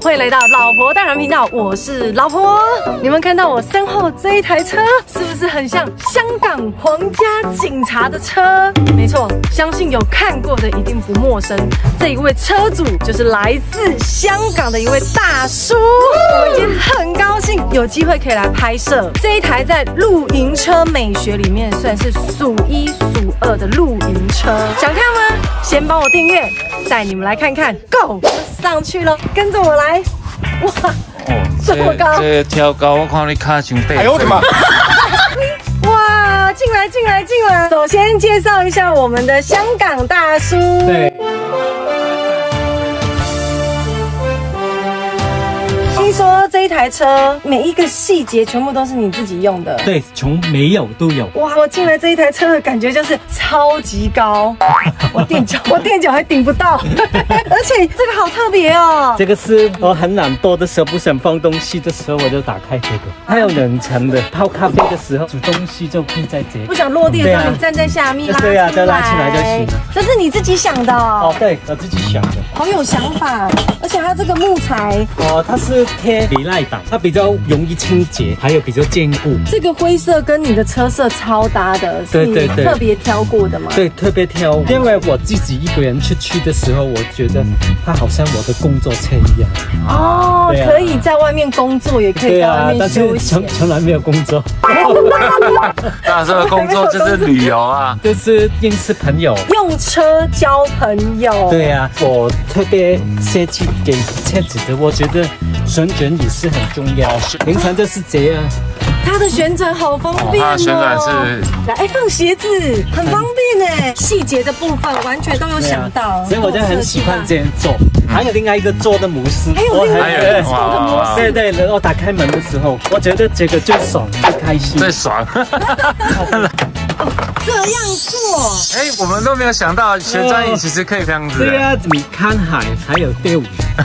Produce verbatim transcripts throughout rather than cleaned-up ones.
欢迎来到老婆大人频道，我是老婆。你们看到我身后这一台车，是不是很像香港皇家警察的车？没错，相信有看过的一定不陌生。这一位车主就是来自香港的一位大叔。我今天很高兴有机会可以来拍摄这一台在露营车美学里面算是数一数二的露营车。想看吗？先帮我订阅，带你们来看看。Go， 上去了，跟着我来。哇，这么高！ 这挑高，我看你卡伤短。 哎呦我的妈！ 哇，进来进来进来！首先介绍一下我们的香港大叔。 对。 听说这一台车每一个细节全部都是你自己用的。 对，从没有都有。 哇，我进来这一台车的感觉就是超级高，我垫脚，我垫脚还顶不到，而且这个好特别哦。 这个是我很懒惰的时候，不想放东西的时候，我就打开这个。它有冷层的，泡咖啡的时候煮东西就可以在这。 不想落地的时候，你站在下面拉出来。 对啊，再拉起来就行了。 这是你自己想的哦。 哦，对，我自己想的。 好有想法，而且它这个木材， 哦，它是贴比赖板，它比较容易清洁，还有比较坚固。 这个灰色跟你的车色超搭的，是你特别挑过的吗？ 对，特别挑，因为我自己一个人出去的时候，我觉得它好像我的工作车一样。 哦，啊、可以在外面工作，也可以在外面休息。 从从来没有工作。 大叔的工作就是旅游啊， 就是认识朋友， 用车交朋友。 对啊，我特别设计给车子的，我觉得旋转椅是很重要。平常就是这样。 它的旋转好方便哦，它的旋转是来哎放鞋子，很方便哎，细节的部分完全都有想到， 所以我就很喜欢这样做。还有另外一个做的模式， 还有另外一个做的模式， 对对，然后打开门的时候，我觉得这个最爽、最开心、 最爽。 这样做， 哎，我们都没有想到旋转椅其实可以这样子。 对啊，你看海还有钓鱼。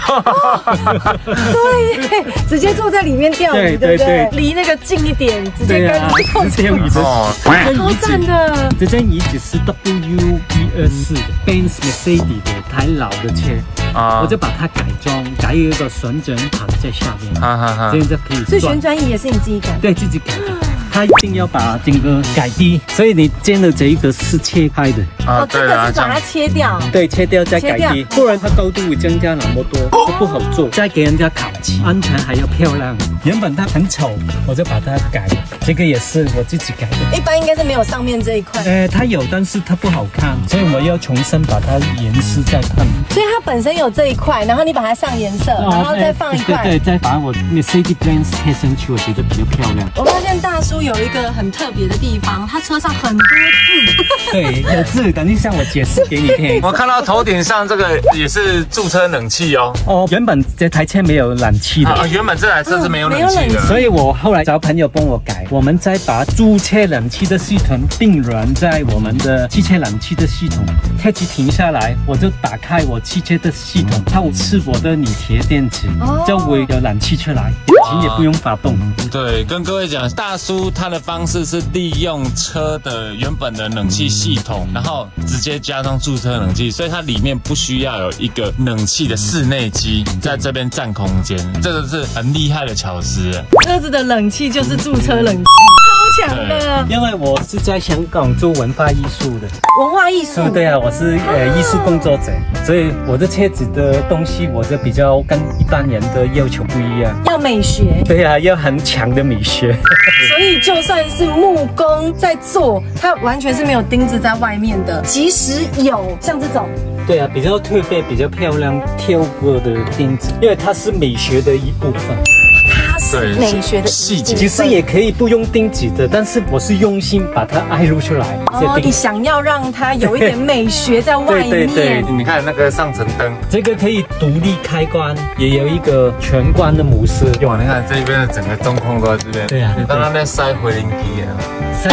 对，直接坐在里面钓鱼，对不对？离那个近一点，直接跟钓鱼的。 哦， 好赞的！ 这张椅子是 W 一二四的 Benz Mercedes 的台老的车啊，我就把它改装，改一个旋转盘在下面，哈哈哈，这样就可以。 所以旋转椅也是你自己改的？ 对，自己改的。他一定要把整个改低，所以你煎的这一个是切开的哦，这个是把它切掉， 对，切掉再改低，不然它高度会增加那么多，就不好做。再给人家烤漆，安全还要漂亮。原本它很丑，我就把它改，这个也是我自己改的。 一般应该是没有上面这一块， 呃，它有，但是它不好看，所以我要重新把它颜色再喷。 所以它本身有这一块，然后你把它上颜色，然后再放一块， 对对，再把我 Mercedes-Benz 贴上去，我觉得比较漂亮。 我发现大叔有一个很特别的地方，他车上很多字。 对，有字，等一下我解释给你听。 我看到头顶上这个也是驻车冷气哦。 哦，原本这台车没有冷气的。 啊，原本这台车是没有冷气的， 所以我后来找朋友帮我改，我们再把驻车冷气的系统并融在我们的汽车冷气的系统。车子停下来，我就打开我汽车的系统，它是我的锂铁电池，就会有冷气出来，引擎也不用发动。 对，跟各位讲，大叔他的方式是利用车的原本的冷气系统，然后直接加上驻车冷气，所以它里面不需要有一个冷气的室内机在这边占空间，这个是很厉害的巧思。 车子的冷气就是驻车冷气，超强的。 因为我是在香港做文化艺术的， 文化艺术， 对啊，我是呃艺术工作者，所以我的车子的东西，我就比较跟一般人的要求不一样， 要美学。 对啊，要很强的美学。 所以就算是木工在做，它完全是没有钉子在外面的。即使有像这种， 对啊，比较特别、比较漂亮、挑过的钉子，因为它是美学的一部分。 它是美学的细节， 其实也可以不用钉子的，但是我是用心把它爱入出来。 哦，你想要让它有一点美学在外面。对对对， 你看那个上层灯， 这个可以独立开关，也有一个全关的模式。 哇，你看这边的整个中控都在这边。对啊，你刚刚在塞回零机啊。 塞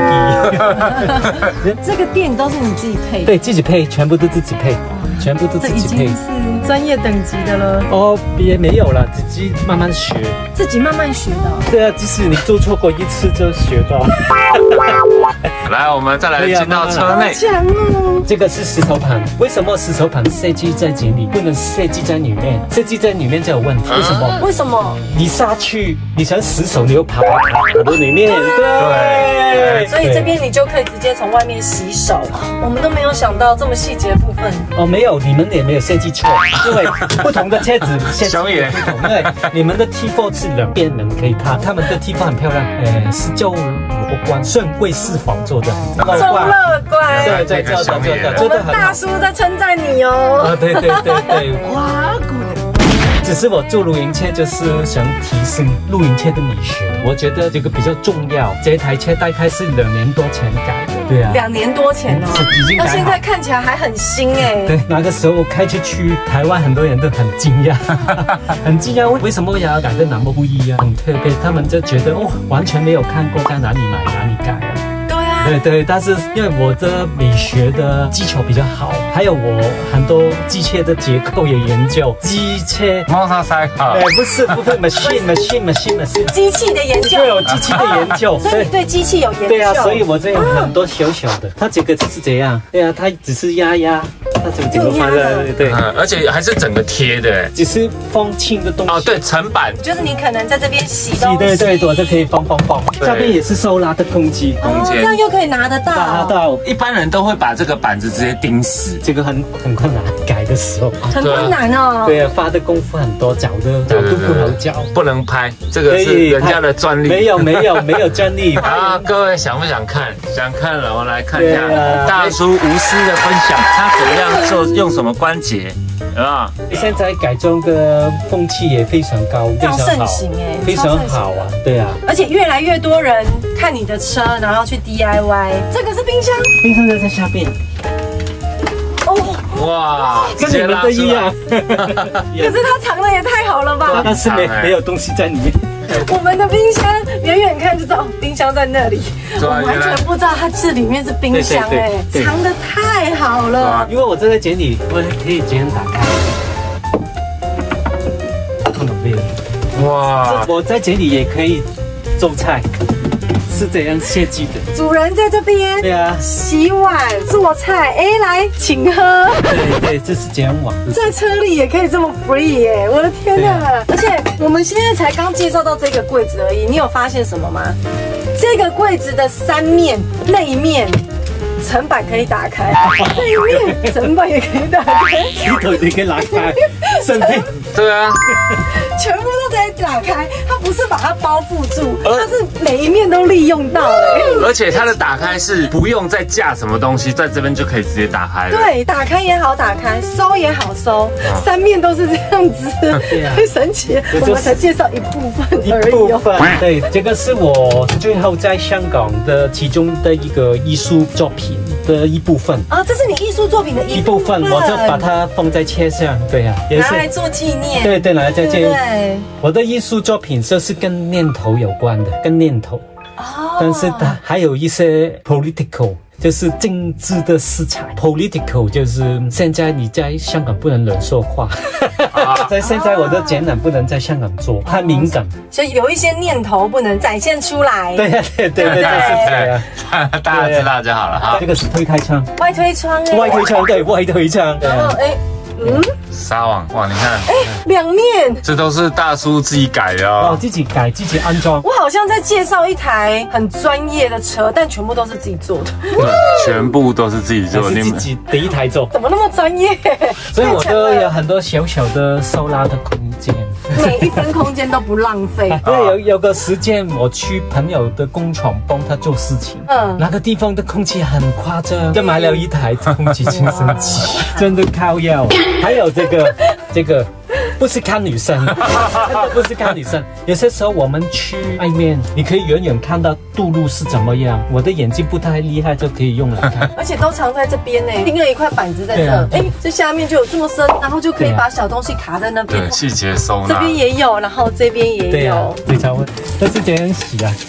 回零机。 这个电都是你自己配的？ 对，自己配，全部都自己配。全部都自己配， 这已经是专业等级的了。 哦，也没有了，自己慢慢学， 自己慢慢学的。 对啊，即使你做错过一次就学到。 来，我们再来进到车内。 强哦！ 这个是石头盘，为什么石头盘设计在这里，不能设计在里面？设计在里面就有问题，为什么？ 为什么？ 你下去，你想死手，你又爬爬爬爬到里面， 对。 所以这边你就可以直接从外面洗手。我们都没有想到这么细节的部分。 哦，没有，你们也没有设计错，因为不同的车子设计不同。对，你们的 T 四 是两边门可以看，他们的 T 四 很漂亮，呃，是叫罗冠顺贵四房做的。 中乐观。 对对对，做的做的， 我们大叔在称赞你哦。 啊，对对对对，哇，只是我做露营车就是想提升露营车的美学，我觉得这个比较重要。这台车大概是两年多前改的，对啊， 两年多前哦， 已经改好。 那现在看起来还很新哎。 对，那个时候开出去，台湾很多人都很惊讶，很惊讶为什么要改的那么不一样，很特别。他们就觉得哦，完全没有看过，在哪里买哪里改啊。对对，但是因为我的美学的基础比较好，还有我很多机械的结构也研究，机械摩托车卡， 哎，不是不是 machine machine machine machine， 机器的研究， 对，有机器的研究， 所以你对机器有研究， 对啊，所以我这有很多小小的，它这个就是这样，对啊，它只是压压，它就整个放在对， 嗯，而且还是整个贴的， 只是放轻的东西， 哦，对，层板， 就是你可能在这边洗东西， 对对对，我就可以放放放，这边也是收纳的空间， 空间， 这样又可以拿得到， 拿得到。 一般人都会把这个板子直接钉死， 这个很很困难，改的时候很困难哦。 对啊，花的功夫很多，找的角度不好找， 不能拍，这个是人家的专利。 没有没有没有专利啊！各位想不想看？想看了，我来看一下大叔无私的分享，他怎么样做，用什么关节。啊！ 现在改装的风气也非常高，非常盛行哎， 非常好啊，对啊。 而且越来越多人看你的车，然后去 D I Y。这个是冰箱， 冰箱在在下边。 哦， 哇， 跟你们的一样。 可是它藏的也太好了吧？ 但是没没有东西在里面。 我们的冰箱远远看就知道冰箱在那里，我完全不知道它这里面是冰箱哎，藏得太好了。 因为我正在剪理，我可以这样打开。哇！我在这里也可以做菜，是这样设计的。 主人在这边， 对啊， 洗碗做菜，哎，来请喝。 对对，这是这样玩。 在车里也可以这么 free 耶！我的天哪！而且我们现在才刚介绍到这个柜子而已，你有发现什么吗？这个柜子的三面内面。层板可以打开，背面层板也可以打开， 石头也可以打开，身体对啊， 全部都可以打开。它不是把它包覆住，它是每一面都利用到哎。 而且它的打开是不用再架什么东西，在这边就可以直接打开了。 对，打开也好打开，收也好收，三面都是这样子，太神奇。我们才介绍一部分而已哦。 对，这个是我最后在香港的其中的一个艺术作品的一部分啊，这是你艺术作品的一部分， 我就把它放在车上，对呀， 拿来做纪念， 对对，拿来做纪念。对，我的艺术作品就是跟念头有关的，跟念头，哦，但是它还有一些 political。就是政治的色彩 ，political 就是现在你在香港不能乱说话，在现在我的展览不能在香港做，太敏感， 所以有一些念头不能展现出来。 对呀，对对对，就是这样， 大家知道就好了哈。 这个是推开窗， 外推窗哎， 外推窗对，外推窗， 然后哎。嗯， 纱网哇，你看， 哎，两面， 这都是大叔自己改的哦， 哦，自己改，自己安装。 我好像在介绍一台很专业的车，但全部都是自己做的， 对，全部都是自己做， 你自己第一台做， 怎么那么专业？ 所以我都有很多小小的收纳的空间， 每一分空间都不浪费。 因为有有个时间我去朋友的工厂帮他做事情，嗯，那个地方的空气很夸张，就买了一台空气清新机，真的靠腰。还有这个，这个不是看女生，真的不是看女生。有些时候我们去外面，你可以远远看到道路是怎么样。我的眼睛不太厉害，就可以用来看。 而且都藏在这边呢，钉了一块板子在这，哎，这下面就有这么深，然后就可以把小东西卡在那边。 对，细节收纳。 这边也有，然后这边也有。 对啊，非常稳。这是这样洗啊。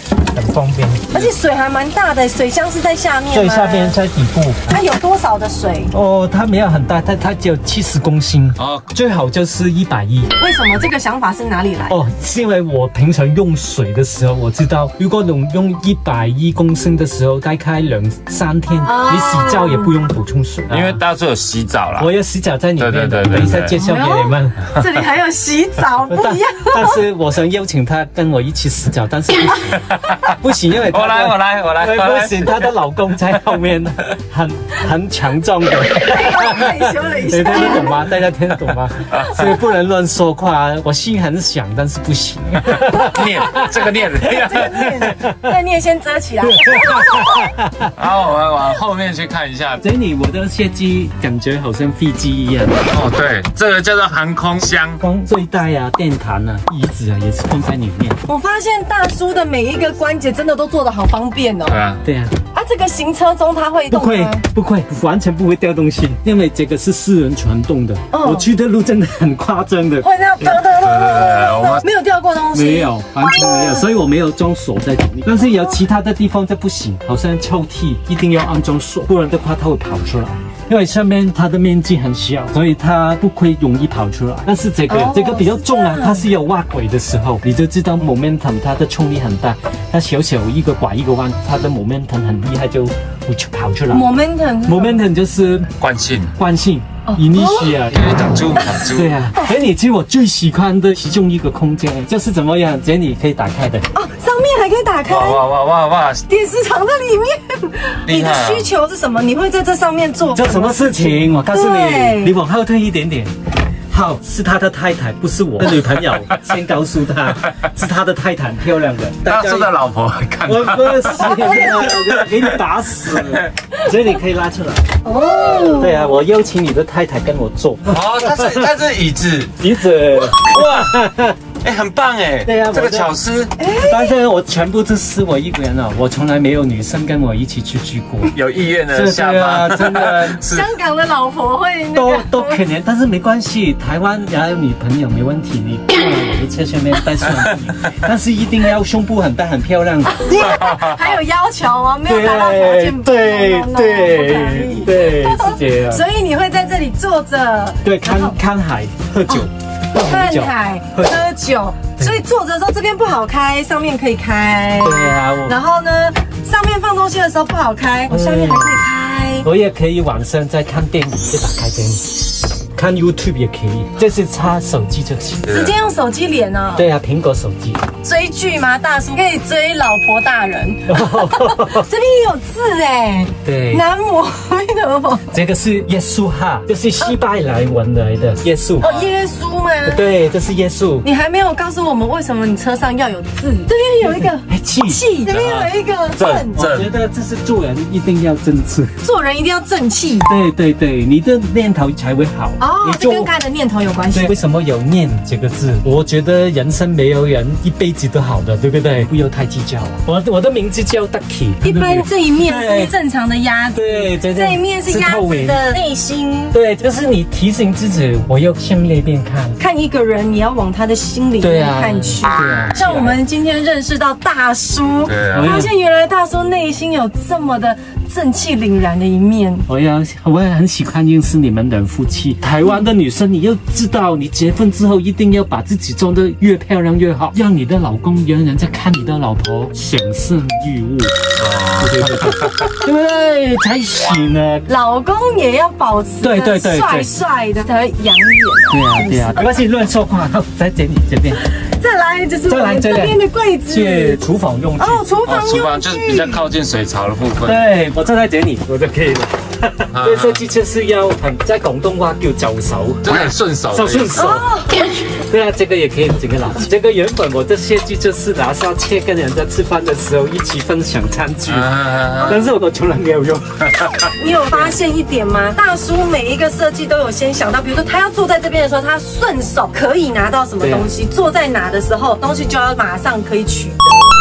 方便。 而且水还蛮大的，水箱是在下面吗？ 最下边在底部。 它有多少的水？ 哦，它没有很大，它它只有七十公升哦，最好就是一百一。 为什么这个想法是哪里来？ 哦，是因为我平常用水的时候，我知道如果你用一百一公升的时候，大概两三天，哦、你洗澡也不用补充水， 因为大叔有洗澡啦。 我有洗澡在里面，对对对，等一下介绍给你们。 这里还有洗澡，不一样。 但是我想邀请他跟我一起洗澡，但是不行，不行，因为我来我来我来， 不行，她的老公在后面，很很强壮的， 害羞了一下， 大家懂吗？大家听得懂吗？所以不能乱说话，我心很想，但是不行。 念这个念， 这个念，这念先遮起来。 然后我们往后面去看一下， 这里我的设计感觉好像飞机一样。 哦，对，这个叫做航空箱， 光睡袋啊、电毯啊、椅子啊也是放在里面。 我发现大叔的每一个关节真的都做得好方便哦。 对啊， 对啊。 啊，这个行车中它会动吗？ 不会，不会，完全不会掉东西，因为这个是四人传动的。哦、我去的路真的很夸张的， 会那样噔噔噔，我们没有掉过东西， 没有，完全没有，所以我没有装锁在这里。但是有其他的地方就不行，好像抽屉一定要安装锁，不然的话它会跑出来。因为上面它的面积很小，所以它不会容易跑出来。但是这个、哦、这个比较重啊，它是有滑轨的时候，你就知道 momentum 它的冲力很大，它小小一个拐一个弯，它的 momentum 很厉害，就会跑出来。 momentum momentum 就是惯性， 惯性。Inertia， 因为挡住挡住。 对啊，所以你其实我最喜欢的其中一个空间就是怎么样，这里可以打开的。 哦，上面还可以打开。 哇哇哇哇哇！ 电视藏在里面。你的需求是什么？你会在这上面做做什么事情？我告诉你，你往后退一点点。好，是他的太太，不是我的女朋友。先告诉他，是他的太太，漂亮的。 大叔的老婆看。 我不是，我给你打死。所以你可以拉出来。哦。对啊，我邀请你的太太跟我坐。 哦，它是它是椅子， 椅子。哇。 哎，很棒哎！对呀，这个巧思。 但是我全部都是我一个人哦，我从来没有女生跟我一起出去过。 有意愿的下巴， 真的。 香港的老婆会都都可怜，但是没关系，台湾也有女朋友没问题，你过来我的车上面带上来，但是一定要胸部很大很漂亮的。 还有要求吗？没有达到条件， 对对对，是这样。 所以你会在这里坐着， 对，看看海，喝酒。 看海喝酒，所以坐着的时候这边不好开，上面可以开。 对啊， 然后呢，上面放东西的时候不好开，我下面还可以开。 我也可以晚上在看电影，就打开给你。看 YouTube 也可以，这是插手机就行， 直接用手机连哦。 对啊，苹果手机。追剧吗？大叔可以追老婆大人。这边也有字哎。对。南无阿弥陀佛。这个是耶稣哈，这是希伯来文来的耶稣。哦，耶稣吗？对，这是耶稣。你还没有告诉我们为什么你车上要有字？这边有一个气气，这边有一个正。我觉得这是做人一定要正气，做人一定要正气。对对对，你的念头才会好。哦，这跟刚才的念头有关系。为什么有念这个字？我觉得人生没有人一辈子都好的，对不对？不要太计较了。我我的名字叫 Ducky。一般这一面是正常的鸭子，对，这一面是鸭子的内心。对，就是你提醒自己，我要向那边看。看一个人，你要往他的心里面看去。对啊。像我们今天认识到大叔，发现原来大叔内心有这么的正气凛然的一面。我要，我也很喜欢认识你们两夫妻。台湾的女生，你要知道，你结婚之后一定要把自己装得越漂亮越好，让你的老公原人在看你的老婆享胜欲物，对对对，对不对？才行呢。老公也要保持对对对帅帅的，才会养眼。对啊对啊，没关系，乱说话。好，再剪你这边。再来就是我们这边的柜子，是厨房用具哦，厨房用具，厨房就是比较靠近水槽的部分。对，我正在剪你，我就可以了。所以设计就是要很在广东话叫走手，就很顺手，手顺手。对啊，这个也可以整个拿。这个原本我的设计就是拿下切跟人家吃饭的时候一起分享餐具，但是我从来没有用。你有发现一点吗？大叔每一个设计都有先想到，比如说他要坐在这边的时候，他顺手可以拿到什么东西；坐在哪的时候，东西就要马上可以取得。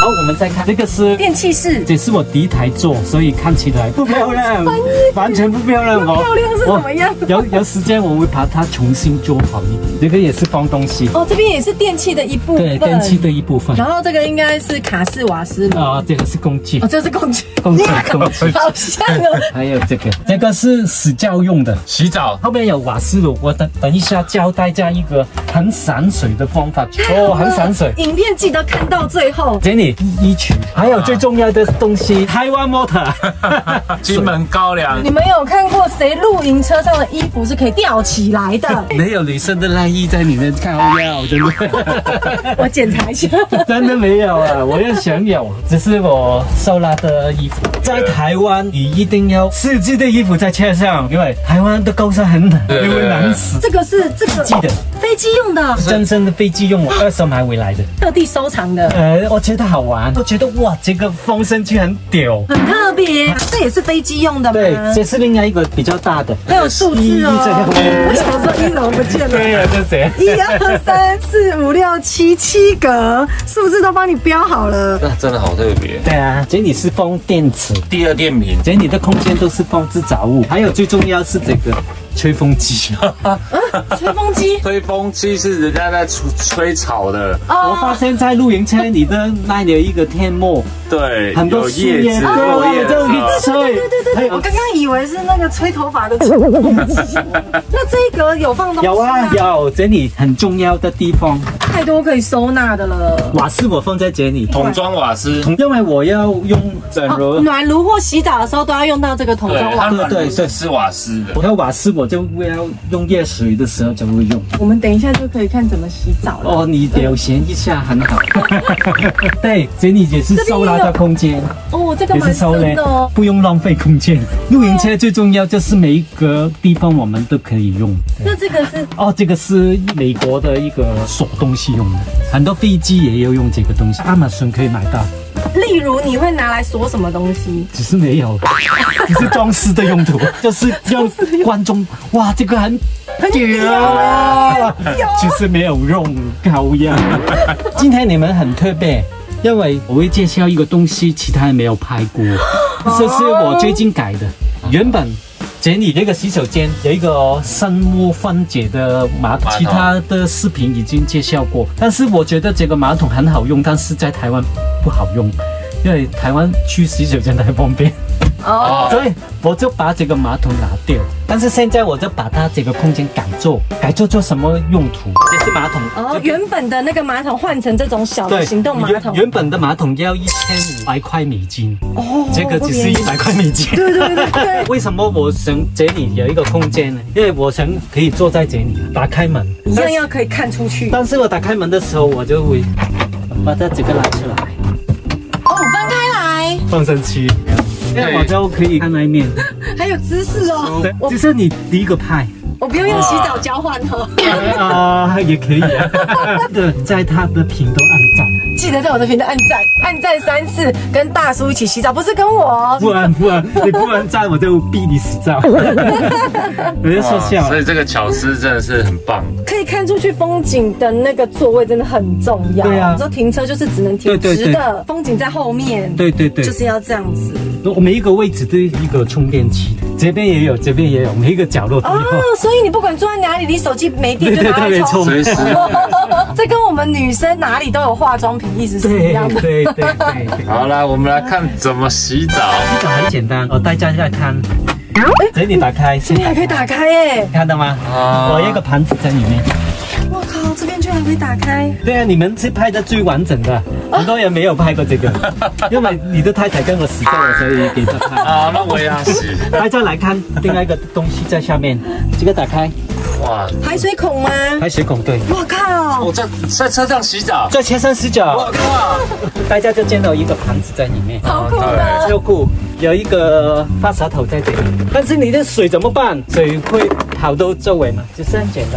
好，我们再看这个是电器室， 这是我第一台做，所以看起来不漂亮，完全不漂亮。 不漂亮是什么样？ 有有时间我会把它重新做好一点。这个也是放东西哦，这边也是电器的一部分， 对，电器的一部分。 然后这个应该是卡式瓦斯炉啊，这个是工具， 哦，这是工具， 工具，工具， 好像哦。 还有这个，这个是洗澡用的， 洗澡。 后面有瓦斯炉，我等等一下教大家一个很省水的方法。哦，很省水。 影片记得看到最后。 给你衣裙，还有最重要的东西，台湾 motor， 金门高粱。 你们有看过谁露营车上的衣服是可以吊起来的？ 没有女生的内衣在里面靠腰，真的。 我检查一下， 真的没有啊！我也想有，只是我收纳的衣服。在台湾，你一定要四季的衣服在车上，因为台湾的高山很冷，因为冷死。 这个是这个记得飞机用的， 真正的飞机用，我二手买回来的， 特地收藏的。 呃，我觉得好玩，我觉得哇，这个风声器很屌， 很特别。这也是飞机用的吗？ 对，这是另外一个比较大的， 还有数字哦。我想说一楼不见了。 对呀，这谁？ 一二三四五六七七格，数字都帮你标好了。 那真的好特别。 对啊，这里是放电池， 第二电瓶， 这里的空间都是放置杂物，还有最重要是这个吹风机。 啊，吹风机？ 吹风机是人家在吹吹草的。 我发现在露营车里的那里有一个天幕， 对， 很多树叶， 落叶就可以吹。 对对对对，我刚刚以为是那个吹头发的吹风机。那这一格有放东西？ 有啊，有，这里很重要的地方， 太多可以收纳的了。 瓦斯我放在这里， 桶装瓦斯， 因为我要用整炉、 暖炉或洗澡的时候都要用到这个桶装瓦斯。 对对， 是瓦斯的。 我要瓦斯，我就要用热水的时候就会用。 我们等一下就可以看怎么洗澡了。 哦，你表现一下很好。对，这里也是收纳的空间。 哦，这个蛮深的哦， 不用浪费空间。露营车最重要就是每一个地方我们都可以用。 那这个是？ 哦，这个是美国的一个锁东西用的，很多飞机也有用这个东西，亚马逊可以买到。 例如你会拿来锁什么东西？ 只是没有，只是装饰的用途，就是让观众哇，这个很屌啊！其实没有用高呀。今天你们很特别，因为我会介绍一个东西，其他人没有拍过，这是我最近改的。原本这里那个洗手间有一个生物分解的马桶，其他的视频已经介绍过，但是我觉得这个马桶很好用，但是在台湾不好用，因为台湾去洗手间太方便。哦，所以我就把这个马桶拿掉，但是现在我就把它这个空间改做，改做做什么用途？这是马桶哦，原本的那个马桶换成这种小的行动马桶。 原本的马桶要一千五百块美金，哦，这个只是一百块美金。 对对对对。 为什么我想这里有一个空间呢？因为我想可以坐在这里，打开门， 一样要可以看出去。 但是我打开门的时候，我就会把它这个拿出来， 哦，翻开来， 放上去。这样我就可以看那一面， 还有姿势哦。 这是你第一个拍， 我不用用洗澡交换哦。 啊，也可以啊。对，在他的频道按赞， 记得在我的频道按赞，按赞三次，跟大叔一起洗澡，不是跟我。 不然不然，你不按赞我就逼你洗澡。我就说笑。 所以这个巧思真的是很棒， 可以看出去风景的那个座位真的很重要。 对啊， 你说停车就是只能停直的，风景在后面。 对对对， 就是要这样子。 我每一个位置都有一个充电器的，这边也有，这边也有，每一个角落都有。 哦，所以你不管坐在哪里，你手机没电就拿来充。 随时。 这跟我们女生哪里都有化妆品意思是一样的。 对对对。 好啦，我们来看怎么洗澡。 洗澡很简单，我带大家看。这里打开， 这里还可以打开耶， 看到吗？啊，我有一个盘子在里面。 我靠，这边居然可以打开！ 对啊，你们是拍的最完整的，很多人没有拍过这个，因为你的太太跟我洗过了，所以给她拍。 啊，那我也要洗。 大家来看，另外一个东西在下面，这个打开。 哇， 排水孔吗？ 排水孔，对。 我靠！ 我在在车上洗澡， 在车上洗澡。 我靠！ 大家就见到一个盘子在里面， 好酷的。 超酷，有一个发沙头在这里，但是你的水怎么办？水会跑到周围嘛？就是很简单。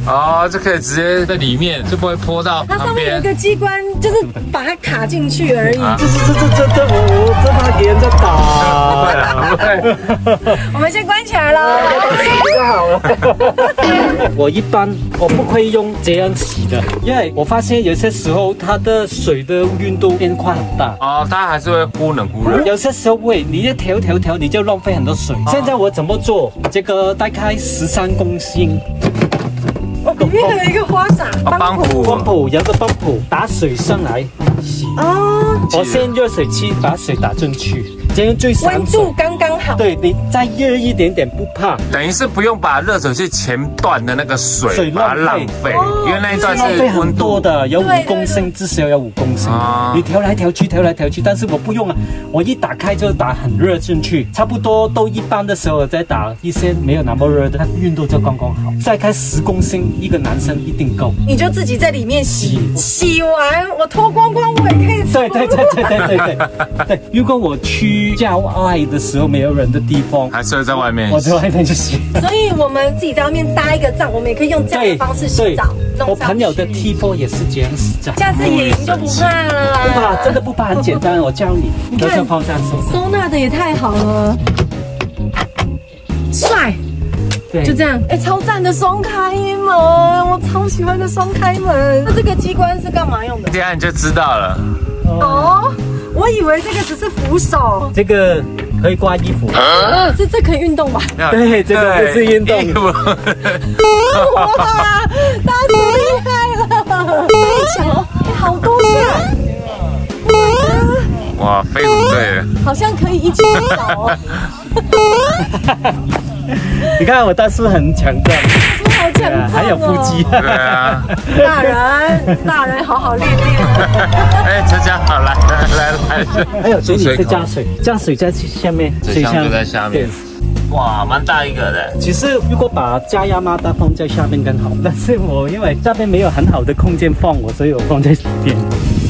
哦，就可以直接在里面，就不会泼到它上旁边。 面有一个机关，就是把它卡进去而已。 这这这这这我这怕给人家打。 我们先关起来了。 就好了。我一般我不会用这样洗的，因为我发现有些时候它的水的运动变化很大。 哦，它还是会忽冷忽热。 有些时候会，你一调调调，你就浪费很多水。现在我怎么做？这个大概十三公升。 哦，里面还有一个花洒， 帮浦， 帮浦有个帮浦，打水上来洗。 哦， 我先热水器把水打进去，这样最温度刚刚好。 对，你再热一点点不怕。 等于是不用把热水器前段的那个水水把它浪费，因为那一段是温度的，有五公升，至少有五公升。你调来调去，调来调去，但是我不用啊，我一打开就打很热进去，差不多都一般的时候再打一些没有那么热的，它运动就刚刚好。再开十公升，一个男生一定够。 你就自己在里面洗，洗完我脱光光我也可以。 对对对对对对对对。如果我去郊外的时候没有人的地方， 还是会在外面， 我在外面就洗。 所以我们自己在外面搭一个帐，我们也可以用这样的方式洗澡。 我朋友的 T 四也是这样洗澡。 下次野营就不怕了啦。 不怕，真的不怕，很简单，我教你。 你看，收纳的也太好了，帅。对，就这样，哎，超赞的双开门，我超喜欢的双开门。那这个机关是干嘛用的？ 这样你就知道了。 哦，我以为这个只是扶手。 这个可以挂衣服。 啊，这这可以运动吧？ 对，这个不是运动。 哇，大叔厉害了！飞球，哎，好多下。 哇，飞虎队， 好像可以一起走哦。 你看我大叔很强壮， 大叔好强壮哦， 还有腹肌。 对啊， 大人，大人好好练练。 哎，这家好，来来来来， 还有水里再加水，加水在下面， 水箱就在下面。哇，蛮大一个的。 其实如果把加压马达放在下面更好，但是我因为下面没有很好的空间放我，所以我放在这边。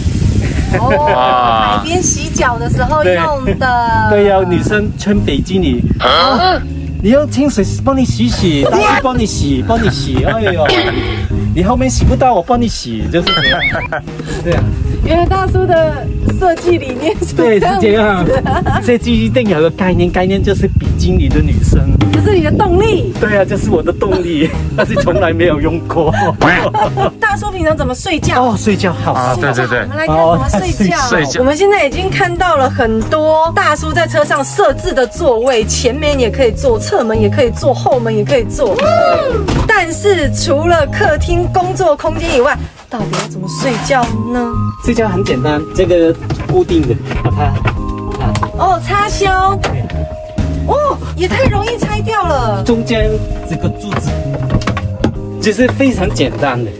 哦，海边洗脚的时候用的。 对呀，女生穿比基尼。啊。你用清水帮你洗洗，大叔帮你洗，帮你洗。哎呦，你后面洗不到，我帮你洗，就是这样。对啊。 原来大叔的设计理念是对，是这样。设计一定有个概念，概念就是比基尼的女生， 这是你的动力。 对啊，这是我的动力，但是从来没有用过。 大叔平常怎么睡觉？ 哦，睡觉好啊，对对对。 我们来看怎么睡觉。 睡觉。 我们现在已经看到了很多大叔在车上设置的座位，前面也可以坐，侧门也可以坐，后门也可以坐。但是除了客厅工作空间以外，到底要怎么睡觉呢？ 睡觉很简单，这个固定的，把它啊哦插销，哦也太容易拆掉了。 中间这个柱子就是非常简单的，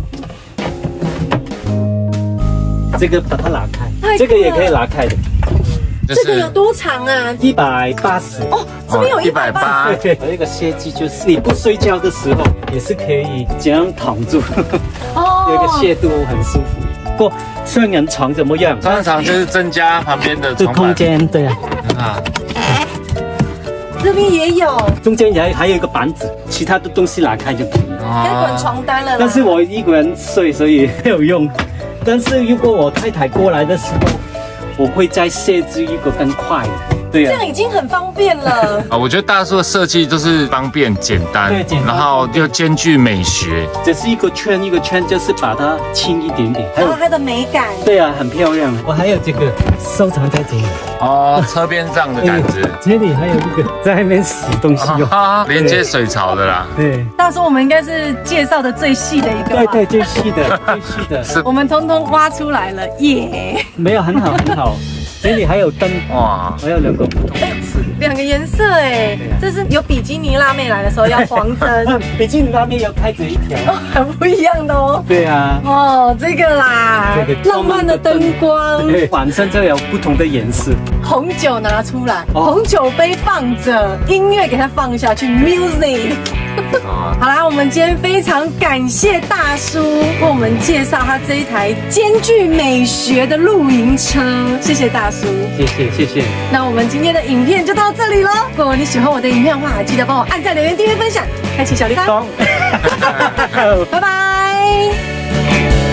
这个把它拿开，这个也可以拿开的。 这个有多长啊？ 一百八十哦，这边有一百八。 对，有一个设计就是你不睡觉的时候也是可以这样躺住，哦，有一个斜度很舒服。不过双人床怎么样？ 双人床就是增加旁边的床空间，对啊。啊， 这边也有， 中间还还有一个板子，其他的东西拿开就可以了。 该滚床单了。 但是我一个人睡，所以没有用。但是如果我太太过来的时候，我会再设置一个更快的，对啊， 这样已经很方便了。 啊，我觉得大叔的设计就是方便、简单， 对，简单， 然后又兼具美学。 只是一个圈一个圈，就是把它轻一点点， 还有它的美感。 对啊，很漂亮。我还有这个收藏在这里。 哦，车边帐的感觉。 这里还有一个在那边洗东西用， 啊，连接水槽的啦。 对。 大叔，我们应该是介绍的最细的一个。 对对，最细的，最细的。 是。我们通通挖出来了，耶！ 没有，很好很好。这里还有灯哇，还有两个不同颜色， 两个颜色哎，这是有比基尼辣妹来的时候要黄灯， 比基尼辣妹要开着一条， 哦，很不一样的哦。 对啊， 哦，这个啦，这个浪漫的灯光， 对，晚上就有不同的颜色。 红酒拿出来，红酒杯放着，音乐给它放下去 ，music。 好啦，我们今天非常感谢大叔为我们介绍他这一台兼具美学的露营车，谢谢大叔， 谢谢谢谢。 那我们今天的影片就到这里咯。如果你喜欢我的影片的话，记得帮我按赞、留言、订阅、分享，开启小铃铛。拜拜。